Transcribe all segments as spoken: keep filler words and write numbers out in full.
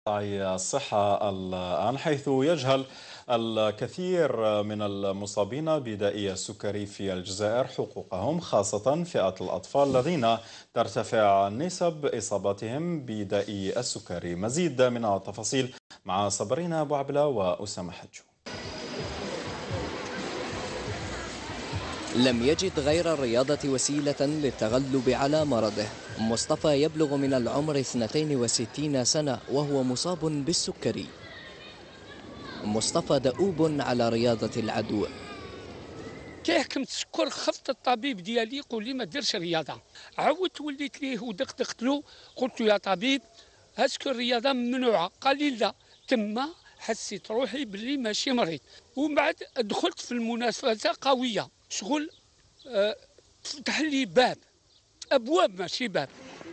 الصحة الآن، حيث يجهل الكثير من المصابين بداء السكري في الجزائر حقوقهم، خاصة فئة الأطفال الذين ترتفع نسب إصابتهم بداء السكري. مزيد من التفاصيل مع صبرينا أبو عبلة وأسامة حجو. لم يجد غير الرياضة وسيلة للتغلب على مرضه. مصطفى يبلغ من العمر اثنتين وستين سنة وهو مصاب بالسكري. مصطفى دؤوب على رياضة العدو. كي حكمت السكر خفت الطبيب ديالي يقول لي ما ديرش رياضة. عاودت وليت ليه ودقدقت له، قلت له يا طبيب هاسكو الرياضة ممنوعة؟ قال لي لا. تما حسيت روحي باللي ماشي مريض، ومن بعد دخلت في المنافسة قوية. شغل أه فتح لي باب، ابواب ماشي باب.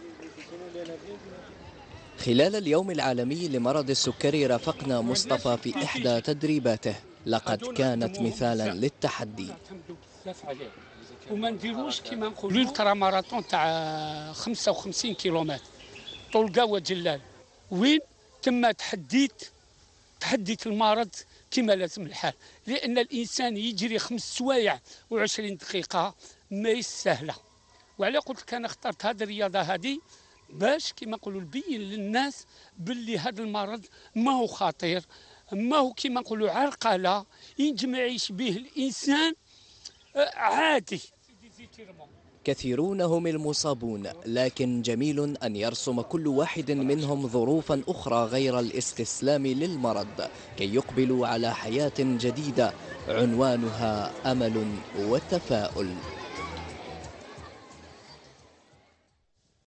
خلال اليوم العالمي لمرض السكري رافقنا مصطفى في إحدى تدريباته. لقد كانت مثالا للتحدي. وما نديروش كيما نقولوا الترا ماراثون تاع خمسة وخمسين كيلومتر طلقه وجلال، وين تم تحديت تحديت المرض كما لازم الحال، لأن الإنسان يجري خمس سوايع وعشرين دقيقة ما سهلة. وعلى قلت لك أنا اخترت هذه الرياضة هذه باش كما نقولوا نبين للناس باللي هذا المرض ما هو خطير، ما هو كما نقولوا عرقلة ينجم يعيش به الإنسان عادي. كثيرون هم المصابون، لكن جميل أن يرسم كل واحد منهم ظروفا أخرى غير الاستسلام للمرض كي يقبلوا على حياة جديدة عنوانها أمل وتفاؤل.